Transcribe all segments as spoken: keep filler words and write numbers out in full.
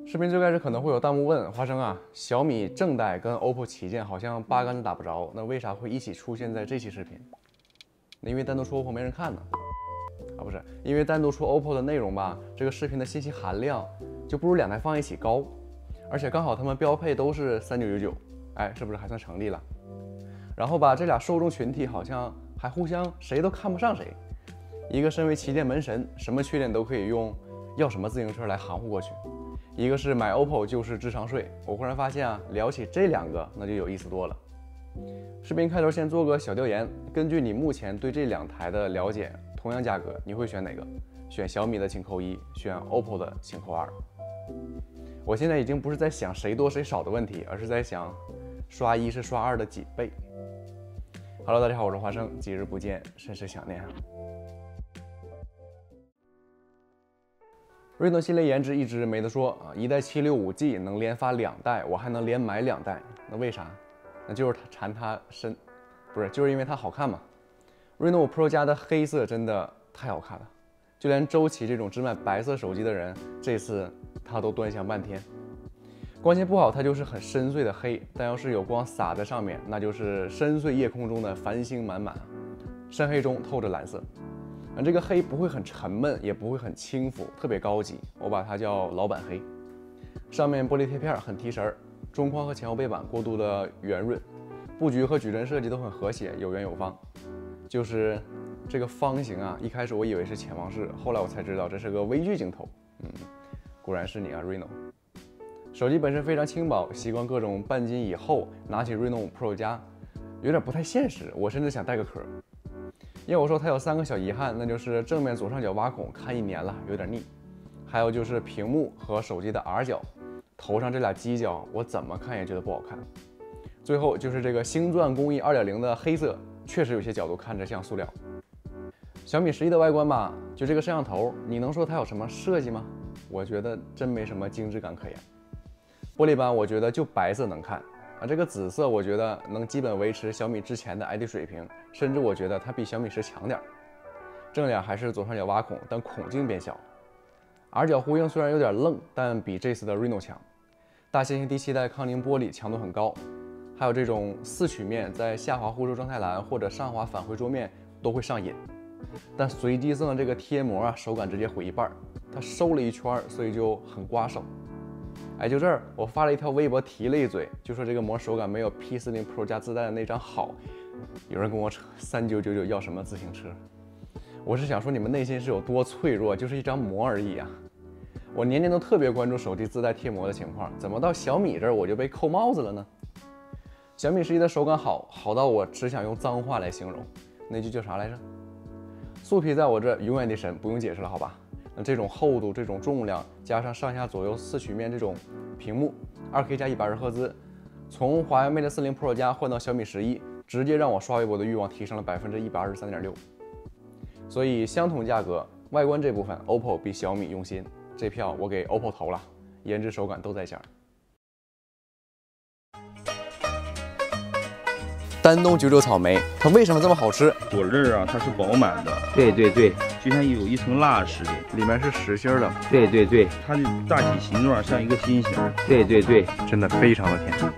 视频最开始可能会有弹幕问花生啊，小米正代跟 O P P O 旗舰好像八竿子打不着，那为啥会一起出现在这期视频？那因为单独出 O P P O 没人看呢，啊不是，因为单独出 O P P O 的内容吧，这个视频的信息含量就不如两台放一起高，而且刚好他们标配都是三九九九，哎，是不是还算成立了？然后吧，这俩受众群体好像还互相谁都看不上谁，一个身为旗舰门神，什么缺点都可以用要什么自行车来含糊过去。一个是买 O P P O 就是智商税，我忽然发现啊，聊起这两个那就有意思多了。视频开头先做个小调研，根据你目前对这两台的了解，同样价格你会选哪个？选小米的请扣一，选 O P P O 的请扣二。我现在已经不是在想谁多谁少的问题，而是在想刷一是刷二的几倍。Hello， 大家好，我是花生，几日不见，甚是想念啊。Reno 系列颜值一直没得说啊，一代七六五 G 能连发两代，我还能连买两代，那为啥？那就是它馋它身，不是，就是因为它好看嘛。Reno 五 Pro 加的黑色真的太好看了，就连周琦这种只买白色手机的人，这次他都端详半天。光线不好，它就是很深邃的黑，但要是有光洒在上面，那就是深邃夜空中的繁星满满，深黑中透着蓝色。啊，这个黑不会很沉闷，也不会很轻浮，特别高级，我把它叫老板黑。上面玻璃贴片很提神儿，中框和前后背板过渡的圆润，布局和矩阵设计都很和谐，有圆有方。就是这个方形啊，一开始我以为是潜望式，后来我才知道这是个微距镜头。嗯，果然是你啊 ，Reno。手机本身非常轻薄，习惯各种半斤以后，拿起 Reno 五 Pro 加，有点不太现实，我甚至想带个壳。要我说，它有三个小遗憾，那就是正面左上角挖孔看一年了，有点腻；还有就是屏幕和手机的 R 角，头上这俩犄角，我怎么看也觉得不好看。最后就是这个星钻工艺 二点零 的黑色，确实有些角度看着像塑料。小米十一的外观吧，就这个摄像头，你能说它有什么设计吗？我觉得真没什么精致感可言。玻璃板我觉得就白色能看。啊，这个紫色我觉得能基本维持小米之前的 I D 水平，甚至我觉得它比小米十强点。正脸还是左上角挖孔，但孔径变小。R 角呼应虽然有点愣，但比这次的 Reno 强。大猩猩第七代康宁玻璃强度很高，还有这种四曲面，在下滑互助状态栏或者上滑返回桌面都会上瘾。但随机赠的这个贴膜啊，手感直接毁一半，它收了一圈，所以就很刮手。哎，就这儿，我发了一条微博提了一嘴，就说这个膜手感没有 P 四十 Pro 加自带的那张好。有人跟我扯三九九九要什么自行车？我是想说你们内心是有多脆弱，就是一张膜而已啊！我年年都特别关注手机自带贴膜的情况，怎么到小米这儿我就被扣帽子了呢？小米十一的手感好，好到我只想用脏话来形容，那句叫啥来着？素皮在我这永远的神，不用解释了，好吧？那这种厚度、这种重量，加上上下左右四曲面这种屏幕 ，二 K 加一百二十赫兹，从华为 Mate 四十 Pro 加换到小米十一，直接让我刷微博的欲望提升了百分之一百二十三点六。所以相同价格，外观这部分 O P P O 比小米用心，这票我给 O P P O 投了，颜值手感都在线。丹东九九草莓，它为什么这么好吃？ 果粒啊，它是饱满的， 对对对， 就像有一层蜡似的， 里面是实心的。 对对对， 它的大体形状像一个心形。 对对对， 真的非常的甜。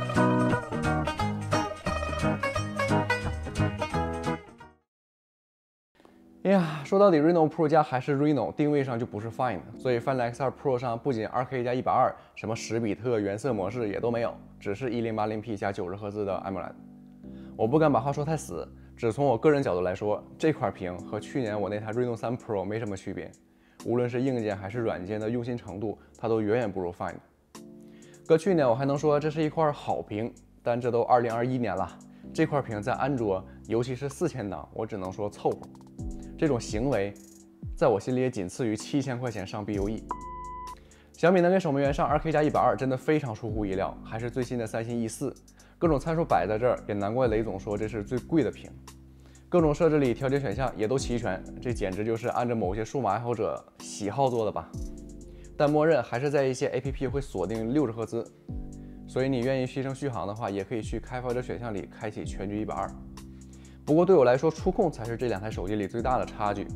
哎呀，说到底 ，Reno Pro 加还是 Reno， 定位上就不是 Find， 所以 Find X 二 Pro 上不仅 二 K 加一百二十，什么十比特原色模式也都没有，只是一零八零 P 加九十赫兹的 AMOLED。我不敢把话说太死，只从我个人角度来说，这块屏和去年我那台 Reno 三 Pro 没什么区别，无论是硬件还是软件的用心程度，它都远远不如 Find。搁去年我还能说这是一块好屏，但这都二零二一年了，这块屏在安卓，尤其是四千档，我只能说凑合。这种行为，在我心里也仅次于七千块钱上 B U E。小米能给守门员上 二 K 加一百二十，真的非常出乎意料，还是最新的三星 E 四。各种参数摆在这儿，也难怪雷总说这是最贵的屏。各种设置里调节选项也都齐全，这简直就是按照某些数码爱好者喜好做的吧。但默认还是在一些 A P P 会锁定六十赫兹，所以你愿意牺牲续航的话，也可以去开发者选项里开启全局一百二十。不过对我来说，触控才是这两台手机里最大的差距。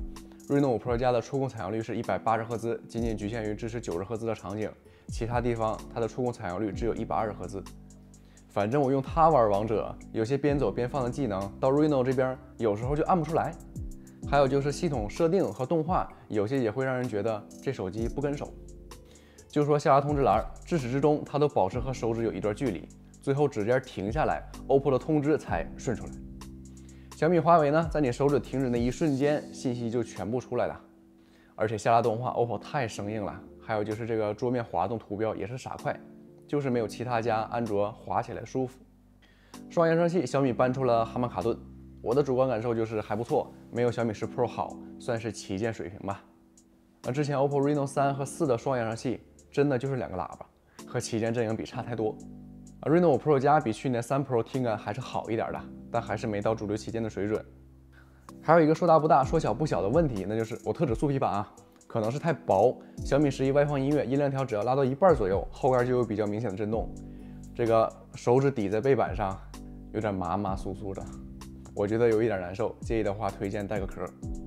Reno 五 Pro 加的触控采样率是一百八十赫兹，仅仅局限于支持九十赫兹的场景，其他地方它的触控采样率只有一百二十赫兹。反正我用它玩王者，有些边走边放的技能，到 Reno 这边有时候就按不出来。还有就是系统设定和动画，有些也会让人觉得这手机不跟手。就说下拉通知栏，至始至终它都保持和手指有一段距离，最后指尖停下来 ，O P P O 的通知才顺出来。小米、华为呢，在你手指停止那一瞬间，信息就全部出来了。而且下拉动画 ，O P P O 太生硬了。还有就是这个桌面滑动图标也是傻快，就是没有其他家安卓滑起来舒服。双扬声器，小米搬出了哈曼卡顿，我的主观感受就是还不错，没有小米十 Pro 好，算是旗舰水平吧。那之前 O P P O Reno 三和四的双扬声器，真的就是两个喇叭，和旗舰阵营比差太多。啊 ，Reno 五 Pro 加比去年三 Pro 听感还是好一点的，但还是没到主流旗舰的水准。还有一个说大不大，说小不小的问题，那就是我特指素皮板啊，可能是太薄。小米十一外放音乐音量条只要拉到一半左右，后盖就有比较明显的震动。这个手指抵在背板上，有点麻麻酥酥的，我觉得有一点难受。介意的话，推荐带个壳。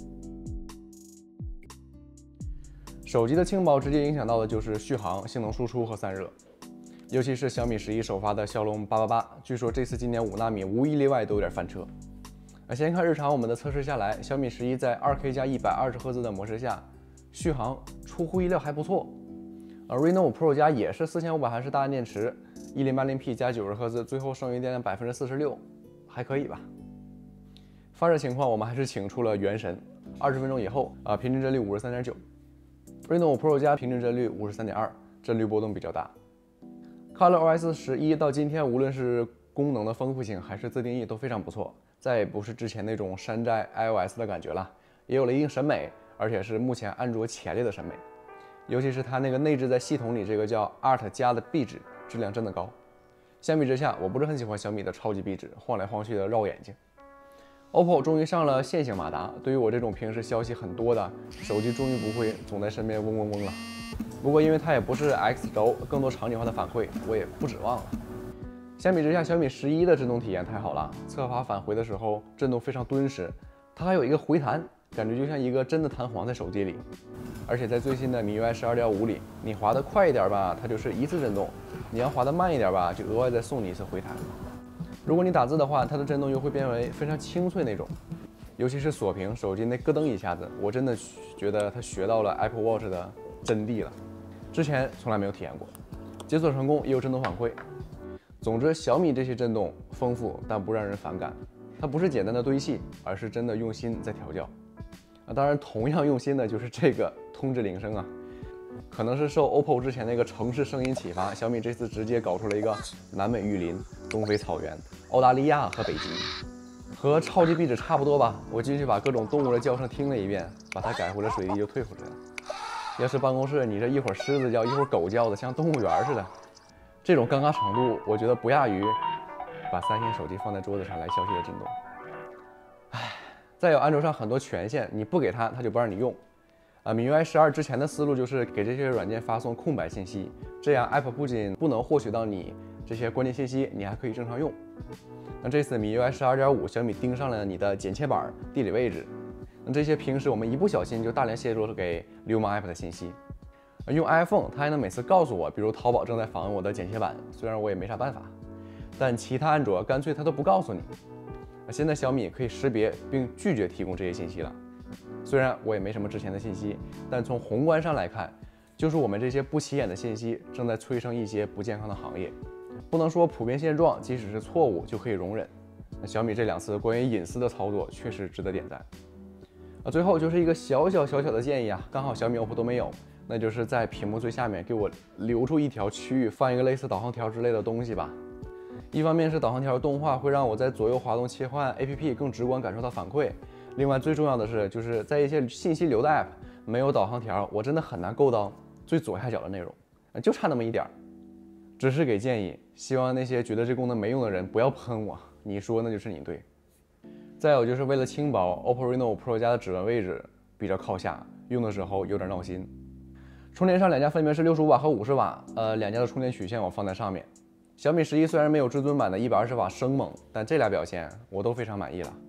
手机的轻薄直接影响到的就是续航、性能输出和散热。尤其是小米十一首发的骁龙八八八，据说这次今年五纳米无一例外都有点翻车。那先看日常我们的测试下来，小米十一在 二K 加一百二十赫兹的模式下，续航出乎意料还不错。而 Reno 五 Pro 加也是四千五百毫安时大电池， 一零八零P 加九十赫兹，最后剩余电量百分之四十六，还可以吧。发热情况我们还是请出了原神，二十分钟以后啊、呃，平均帧率五十三点九。Reno 五 Pro 加平均帧率五十三点二，帧率波动比较大。ColorOS 十一到今天，无论是功能的丰富性还是自定义都非常不错，再也不是之前那种山寨 iOS 的感觉了，也有了一定审美，而且是目前安卓前列的审美。尤其是它那个内置在系统里这个叫 Art 加的壁纸，质量真的高。相比之下，我不是很喜欢小米的超级壁纸，晃来晃去的绕眼睛。O P P O 终于上了线性马达，对于我这种平时消息很多的手机，终于不会总在身边嗡嗡嗡了。不过因为它也不是 X 轴，更多场景化的反馈，我也不指望了。相比之下，小米十一的震动体验太好了，侧滑返回的时候震动非常敦实，它还有一个回弹，感觉就像一个真的弹簧在手机里。而且在最新的M I U I 十二点五里，你滑得快一点吧，它就是一次震动；你要滑得慢一点吧，就额外再送你一次回弹。如果你打字的话，它的震动又会变为非常清脆那种。尤其是锁屏，手机那咯噔一下子，我真的觉得它学到了 Apple Watch 的真谛了，之前从来没有体验过。解锁成功也有震动反馈。总之，小米这些震动丰富但不让人反感，它不是简单的堆砌，而是真的用心在调教。啊，当然，同样用心的就是这个通知铃声啊，可能是受 O P P O 之前那个城市声音启发，小米这次直接搞出了一个南美玉林、东非草原、澳大利亚和北极，和超级壁纸差不多吧。我继续把各种动物的叫声听了一遍，把它改回了水滴就退回来了。要是办公室你这一会儿狮子叫，一会儿狗叫的，像动物园似的，这种尴尬程度，我觉得不亚于把三星手机放在桌子上来消息的震动。唉，再有安卓上很多权限，你不给它，它就不让你用。啊 ，M I U I 十二之前的思路就是给这些软件发送空白信息，这样 App 不仅不能获取到你这些关键信息，你还可以正常用。那这次 M I U I 十二点五，小米盯上了你的剪切板、地理位置，那这些平时我们一不小心就大量泄露给流氓 App 的信息。用 iPhone， 它还能每次告诉我，比如淘宝正在访问我的剪切板，虽然我也没啥办法，但其他安卓干脆它都不告诉你。现在小米可以识别并拒绝提供这些信息了。虽然我也没什么之前的信息，但从宏观上来看，就是我们这些不起眼的信息正在催生一些不健康的行业。不能说普遍现状，即使是错误就可以容忍。那小米这两次关于隐私的操作确实值得点赞。啊，最后就是一个小小小小的建议啊，刚好小米、O P P O 都没有，那就是在屏幕最下面给我留出一条区域，放一个类似导航条之类的东西吧。一方面是导航条动画会让我在左右滑动切换 A P P 更直观感受到反馈，另外最重要的是，就是在一些信息流的 App 没有导航条，我真的很难够到最左下角的内容，就差那么一点儿。只是给建议，希望那些觉得这功能没用的人不要喷我，你说那就是你对。再有就是为了轻薄 ，O P P O Reno 五 Pro 加的指纹位置比较靠下，用的时候有点闹心。充电上两家分别是六十五瓦和五十瓦，呃，两家的充电曲线我放在上面。小米十一虽然没有至尊版的一百二十瓦生猛，但这俩表现我都非常满意了。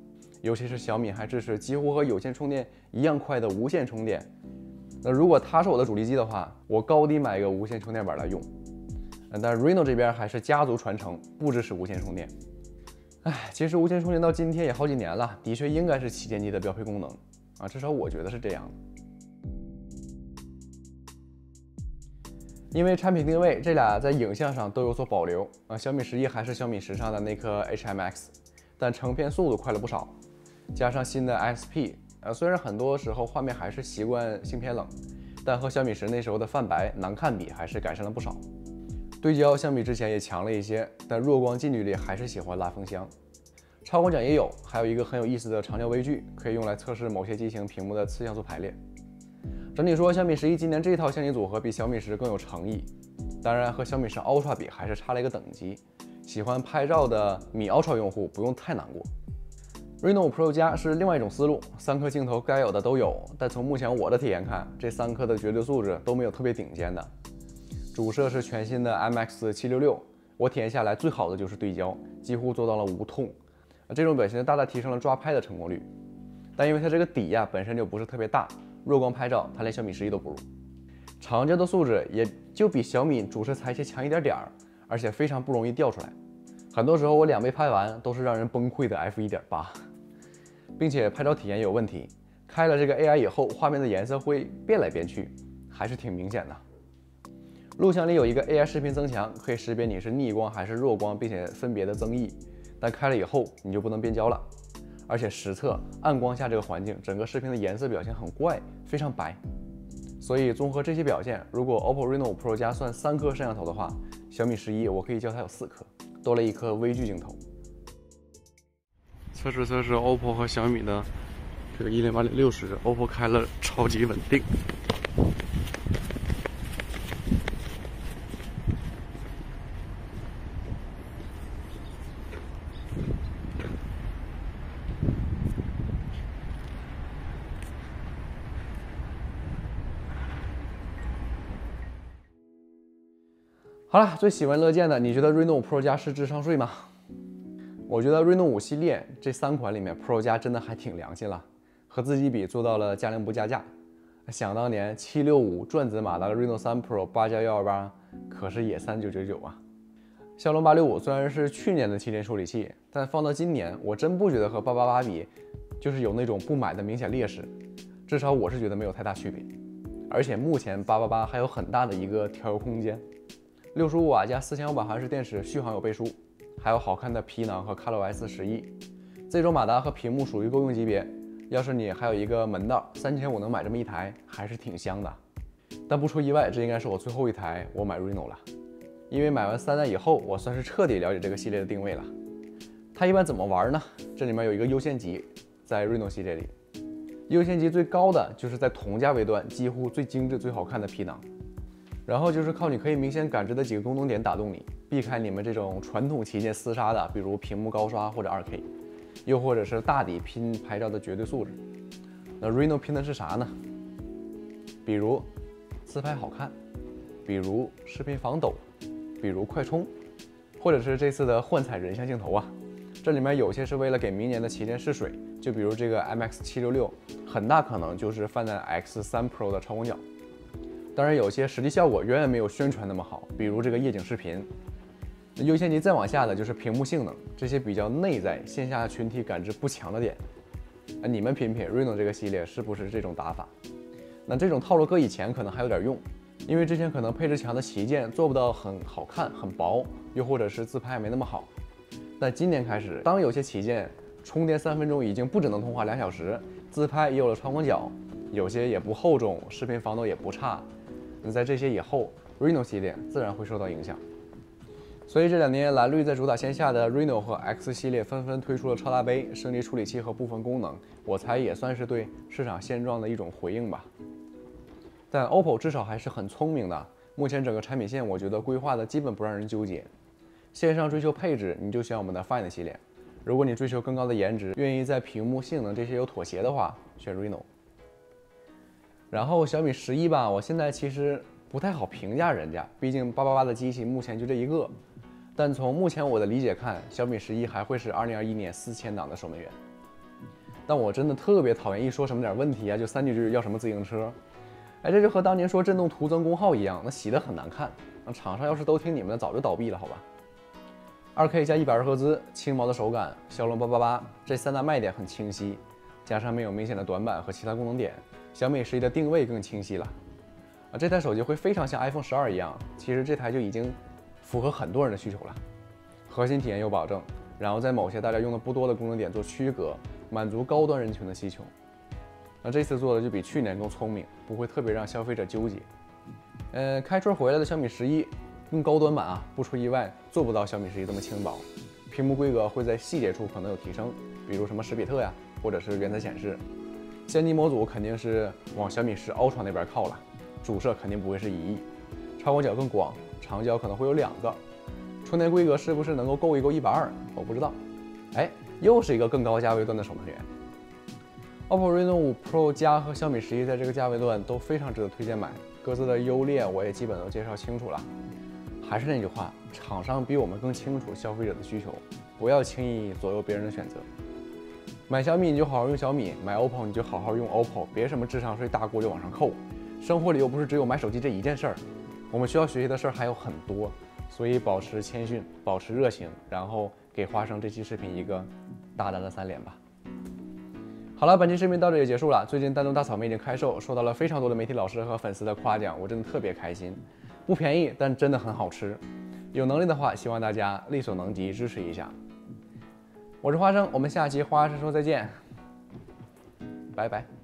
尤其是小米还支持几乎和有线充电一样快的无线充电。那如果它是我的主力机的话，我高低买一个无线充电板来用。但 Reno 这边还是家族传承，不支持无线充电。唉，其实无线充电到今天也好几年了，的确应该是旗舰机的标配功能啊，至少我觉得是这样的。因为产品定位，这俩在影像上都有所保留啊。小米十一还是小米十上的那颗 H M X， 但成片速度快了不少，加上新的 X P， 呃，虽然很多时候画面还是习惯性偏冷，但和小米十那时候的泛白难看比还是改善了不少。对焦相比之前也强了一些，但弱光近距离还是喜欢拉风箱。超广角也有，还有一个很有意思的长焦微距，可以用来测试某些机型屏幕的次像素排列。整体说，小米十一今年这套相机组合比小米十更有诚意，当然和小米十 Ultra 比还是差了一个等级。喜欢拍照的米 Ultra 用户不用太难过。Reno 五 Pro 加是另外一种思路，三颗镜头该有的都有，但从目前我的体验看，这三颗的绝对素质都没有特别顶尖的。主摄是全新的 M X 七六六，我体验下来最好的就是对焦，几乎做到了无痛，这种表现大大提升了抓拍的成功率。但因为它这个底呀、啊、本身就不是特别大。弱光拍照，它连小米十一都不如。长焦的素质也就比小米主摄裁切强一点点儿，而且非常不容易掉出来。很多时候我两倍拍完都是让人崩溃的 F 一点八， 并且拍照体验也有问题。开了这个 A I 以后，画面的颜色会变来变去，还是挺明显的。录像里有一个 A I 视频增强，可以识别你是逆光还是弱光，并且分别的增益。但开了以后你就不能变焦了。而且实测暗光下这个环境，整个视频的颜色表现很怪，非常白。所以综合这些表现，如果 O P P O Reno 五 Pro 加算三颗摄像头的话，小米十一我可以叫它有四颗，多了一颗微距镜头。测试测试 O P P O 和小米的这个一零八零六十 ，O P P O 开了超级稳定。好了，最喜闻乐见的，你觉得 Reno 五 Pro 加是智商税吗？我觉得 Reno 五系列这三款里面 Pro 加真的还挺良心了，和自己比做到了价廉不加价。想当年七六五转子马达的 Reno 三 Pro 八加一二八可是也三九九九啊。骁龙八六五虽然是去年的旗舰处理器，但放到今年，我真不觉得和八八八比，就是有那种不买的明显劣势，至少我是觉得没有太大区别。而且目前八八八还有很大的一个调油空间。六十五瓦加四千五百毫安时电池，续航有背书，还有好看的皮囊和 ColorOS 十一，这种马达和屏幕属于够用级别。要是你还有一个门道，三千五能买这么一台，还是挺香的。但不出意外，这应该是我最后一台我买 Reno 了，因为买完三代以后，我算是彻底了解这个系列的定位了。它一般怎么玩呢？这里面有一个优先级，在 Reno 系列里，优先级最高的就是在同价位段几乎最精致、最好看的皮囊。然后就是靠你可以明显感知的几个功能点打动你，避开你们这种传统旗舰厮杀的，比如屏幕高刷或者 二 K， 又或者是大底拼拍照的绝对素质。那 Reno 拼的是啥呢？比如自拍好看，比如视频防抖，比如快充，或者是这次的幻彩人像镜头啊。这里面有些是为了给明年的旗舰试水，就比如这个 M X 七六六，很大可能就是泛在 X 三 Pro 的超广角。当然，有些实际效果远远没有宣传那么好，比如这个夜景视频。优先级再往下的就是屏幕性能，这些比较内在线下群体感知不强的点。啊，你们品品 Reno 这个系列是不是这种打法？那这种套路搁以前可能还有点用，因为之前可能配置强的旗舰做不到很好看、很薄，又或者是自拍没那么好。但今年开始，当有些旗舰充电三分钟已经不只能通话两小时，自拍也有了超广角，有些也不厚重，视频防抖也不差。那在这些以后 ，Reno 系列自然会受到影响。所以这两年蓝绿在主打线下的 Reno 和 X 系列纷纷推出了超大杯、升级处理器和部分功能，我猜也算是对市场现状的一种回应吧。但 O P P O 至少还是很聪明的，目前整个产品线我觉得规划的基本不让人纠结。线上追求配置，你就选我们的 Find 系列；如果你追求更高的颜值，愿意在屏幕、性能这些有妥协的话，选 Reno。然后小米十一吧，我现在其实不太好评价人家，毕竟八八八的机器目前就这一个。但从目前我的理解看，小米十一还会是二零二一年四千档的守门员。 但我真的特别讨厌一说什么点问题啊，就三句句要什么自行车。哎，这就和当年说震动图增功耗一样，那洗得很难看。那厂商要是都听你们的，早就倒闭了，好吧？ 二 K 加一百二十赫兹，轻薄的手感，骁龙八八八，这三大卖点很清晰，加上没有明显的短板和其他功能点，小米十一的定位更清晰了。啊，这台手机会非常像 iPhone 十二一样，其实这台就已经符合很多人的需求了，核心体验有保证，然后在某些大家用的不多的功能点做区隔，满足高端人群的需求。那这次做的就比去年更聪明，不会特别让消费者纠结。呃，开春回来的小米十一更高端版啊，不出意外做不到小米十一这么轻薄，屏幕规格会在细节处可能有提升，比如什么识别特呀，或者是原彩显示。相机模组肯定是往小米十 Ultra 那边靠了，主摄肯定不会是一亿，超广角更广，长焦可能会有两个。充电规格是不是能够够一够一百二？我不知道。哎，又是一个更高价位段的守门员。O P P O Reno 五 Pro 加和小米十一在这个价位段都非常值得推荐买，各自的优劣我也基本都介绍清楚了。还是那句话，厂商比我们更清楚消费者的需求，不要轻易左右别人的选择。买小米你就好好用小米，买 O P P O 你就好好用 O P P O， 别什么智商税大锅就往上扣。生活里又不是只有买手机这一件事儿，我们需要学习的事儿还有很多，所以保持谦逊，保持热情，然后给花生这期视频一个大大的三连吧。好了，本期视频到这里结束了。最近丹东大草莓已经开售，受到了非常多的媒体老师和粉丝的夸奖，我真的特别开心。不便宜，但真的很好吃。有能力的话，希望大家力所能及支持一下。我是花生，我们下期花生说再见，拜拜。